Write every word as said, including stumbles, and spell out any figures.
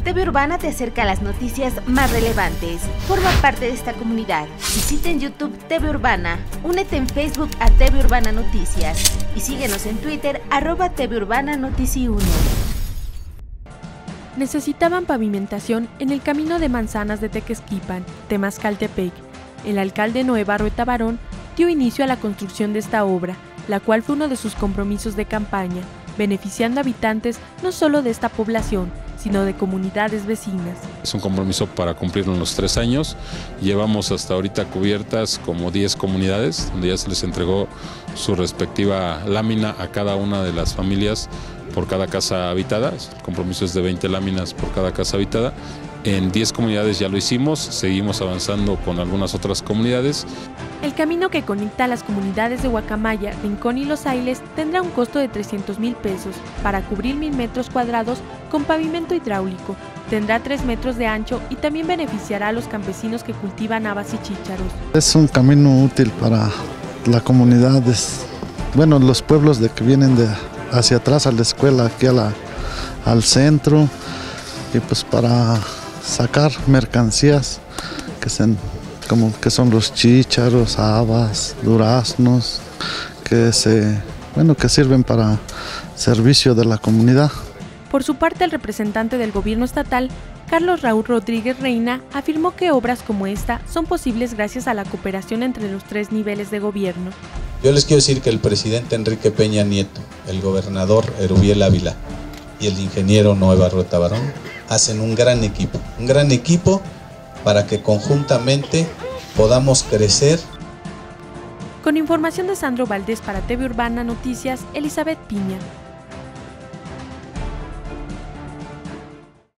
T V Urbana te acerca a las noticias más relevantes. Forma parte de esta comunidad. Visita en YouTube T V Urbana, únete en Facebook a T V Urbana Noticias y síguenos en Twitter arroba T V Urbana Notici uno. Necesitaban pavimentación en el camino de Manzanas de Tequesquipan, Temazcaltepec. El alcalde Noé Barrueta Barón dio inicio a la construcción de esta obra, la cual fue uno de sus compromisos de campaña, beneficiando a habitantes no solo de esta población, sino de comunidades vecinas. Es un compromiso para cumplirlo en los tres años. Llevamos hasta ahorita cubiertas como diez comunidades, donde ya se les entregó su respectiva lámina a cada una de las familias por cada casa habitada. El compromiso es de veinte láminas por cada casa habitada. En diez comunidades ya lo hicimos, seguimos avanzando con algunas otras comunidades. El camino que conecta a las comunidades de Guacamaya, Rincón y Los Ailes tendrá un costo de trescientos mil pesos para cubrir mil metros cuadrados con pavimento hidráulico. Tendrá tres metros de ancho y también beneficiará a los campesinos que cultivan habas y chícharos. Es un camino útil para la comunidad, bueno, los pueblos de que vienen de hacia atrás a la escuela, aquí a la, al centro, y pues para sacar mercancías que, se, como, que son los chícharos, habas, duraznos, que, se, bueno, que sirven para servicio de la comunidad. Por su parte, el representante del gobierno estatal, Carlos Raúl Rodríguez Reina, afirmó que obras como esta son posibles gracias a la cooperación entre los tres niveles de gobierno. Yo les quiero decir que el presidente Enrique Peña Nieto, el gobernador Erubiel Ávila y el ingeniero Noé Barrueta Barón hacen un gran equipo, un gran equipo para que conjuntamente podamos crecer. Con información de Sandro Valdés para T V Urbana Noticias, Elizabeth Piña.